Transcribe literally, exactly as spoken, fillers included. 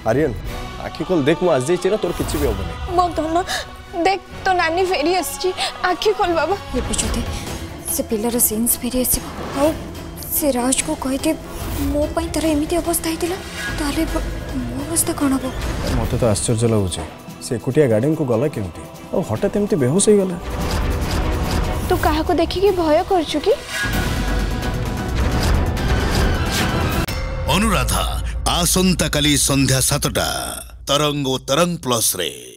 आर्यन आखि खोल देख मु आज जाइए ना तोर किछि भी होबनी मो धन देख तो नानी फेरी आसी आखि खोल बाबा ये बुझते से पिलर सेंस फेरी आसी आ से राज को कहि के मो पई तरह एमिति अवस्था हितिला ताले मो अवस्था कोन हो मते तो आश्चर्य लागुचे से कुटिया गार्डन को गला केमती और हठात एमती बेहोश हो गला तू काहा को देखि के भय करछु की अनुराधा आसंता काली संध्या सातटा तरंग और तरंग प्लस रे।